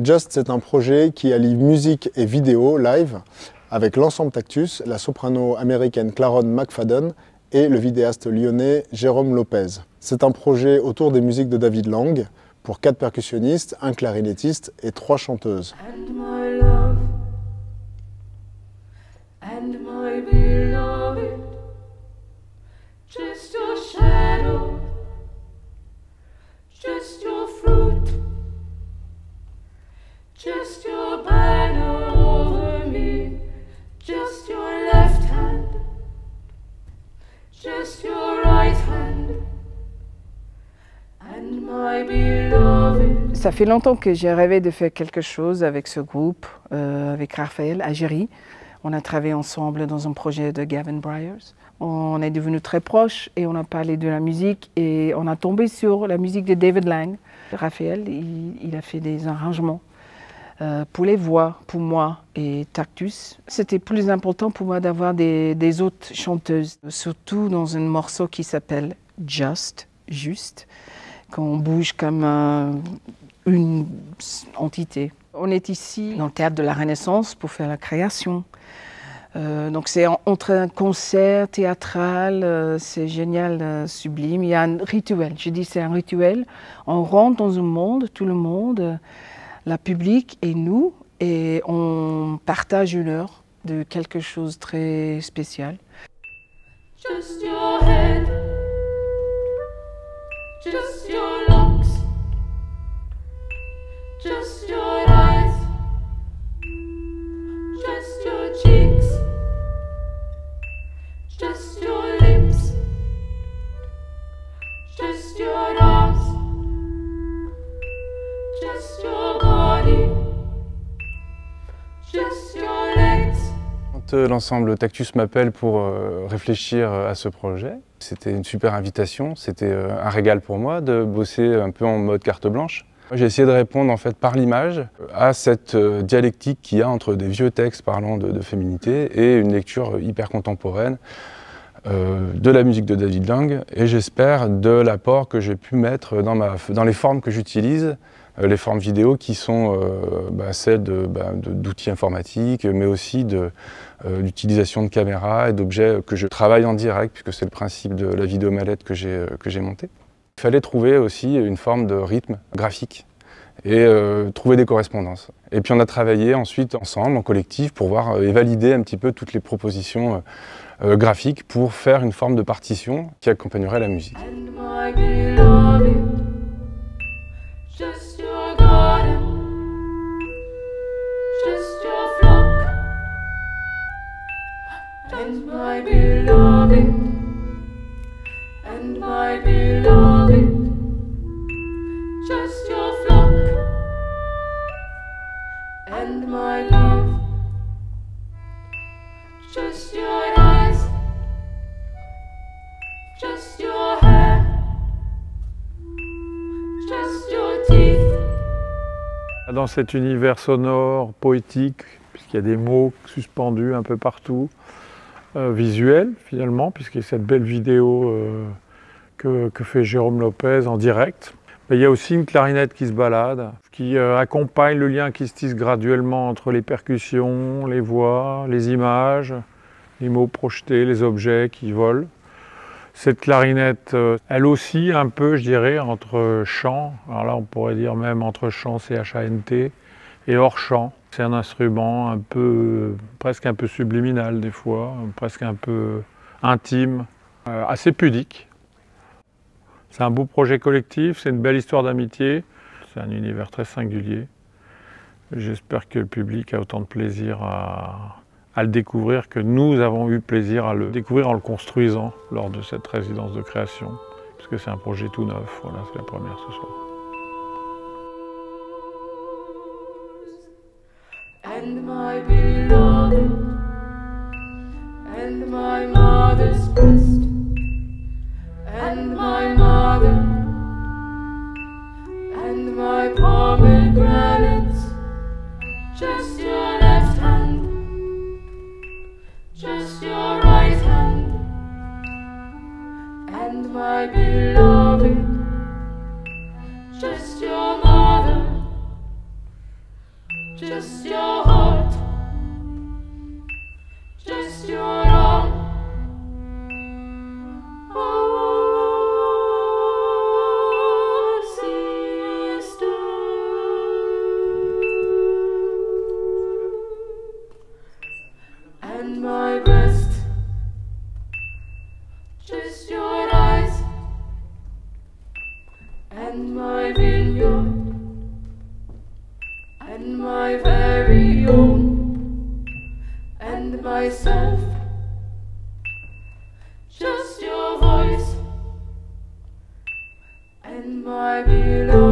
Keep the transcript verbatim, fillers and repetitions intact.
Just, c'est un projet qui allie musique et vidéo live avec l'ensemble Tactus, la soprano américaine Claron McFadden et le vidéaste lyonnais Jérôme Lopez. C'est un projet autour des musiques de David Lang pour quatre percussionnistes, un clarinettiste et trois chanteuses. And my love, and my beloved, just your shadow, just your fruit, just your banner over me, just your left hand, just your right hand, and my beloved. Ça fait longtemps que j'ai rêvé de faire quelque chose avec ce groupe, euh, avec Raphaël Agéry. On a travaillé ensemble dans un projet de Gavin Bryars. On est devenus très proches et on a parlé de la musique et on a tombé sur la musique de David Lang. Raphaël, il, il a fait des arrangements euh, pour les voix, pour moi et Tactus. C'était plus important pour moi d'avoir des, des autres chanteuses, surtout dans un morceau qui s'appelle Just, juste, qu'on bouge comme euh, une entité. On est ici dans le théâtre de la Renaissance pour faire la création. Euh, donc c'est entre un concert théâtral, euh, c'est génial, euh, sublime. Il y a un rituel, je dis c'est un rituel. On rentre dans un monde, tout le monde, euh, la public et nous, et on partage une heure de quelque chose de très spécial. Just your head, just your locks, just your eyes, just your cheeks, just your lips, just your arms, just your body, just your legs. Quand l'ensemble Tactus m'appelle pour euh, réfléchir à ce projet, c'était une super invitation, c'était euh, un régal pour moi de bosser un peu en mode carte blanche. J'ai essayé de répondre en fait par l'image à cette euh, dialectique qu'il y a entre des vieux textes parlant de, de féminité et une lecture hyper contemporaine euh, de la musique de David Lang, et j'espère de l'apport que j'ai pu mettre dans, ma, dans les formes que j'utilise, euh, les formes vidéo qui sont euh, bah, celles de, bah, de, d'outils informatiques, mais aussi de euh, l'utilisation de caméras et d'objets que je travaille en direct, puisque c'est le principe de la vidéo mallette que j'ai que j'ai montée. Il fallait trouver aussi une forme de rythme graphique et euh, trouver des correspondances. Et puis on a travaillé ensuite ensemble, en collectif, pour voir et valider un petit peu toutes les propositions euh, graphiques pour faire une forme de partition qui accompagnerait la musique. And my beloved, just your garden, just your flock. And my beloved, and my beloved, just your flock. And my love, just your eyes, just your hair, just your teeth. Dans cet univers sonore, poétique, puisqu'il y a des mots suspendus un peu partout, euh, visuel finalement, puisqu'il y a cette belle vidéo euh, que, que fait Jérôme Lopez en direct. Mais il y a aussi une clarinette qui se balade, qui euh, accompagne le lien qui se tisse graduellement entre les percussions, les voix, les images, les mots projetés, les objets qui volent. Cette clarinette, euh, elle aussi un peu, je dirais, entre chant, alors là on pourrait dire même entre chant, C H A N T, et hors chant. C'est un instrument un peu, presque un peu subliminal des fois, presque un peu intime, euh, assez pudique. C'est un beau projet collectif, c'est une belle histoire d'amitié, c'est un univers très singulier. J'espère que le public a autant de plaisir à, à le découvrir que nous avons eu plaisir à le découvrir en le construisant lors de cette résidence de création, puisque c'est un projet tout neuf. Voilà, c'est la première ce soir. And my beloved, and my mother's breast, and my mother, and my pomegranates, just your left hand, just your right hand, and my beloved, just your mother, just your heart, just your arm. Oh, sister. And my breast, just your eyes, and my vineyard, and my very own, and myself, just your voice, and my beloved.